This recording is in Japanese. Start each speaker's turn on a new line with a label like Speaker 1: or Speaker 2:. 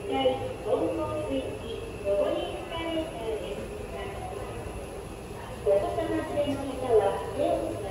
Speaker 1: 台香港行き上りエスカレーターです。お子様連れの方は手をつな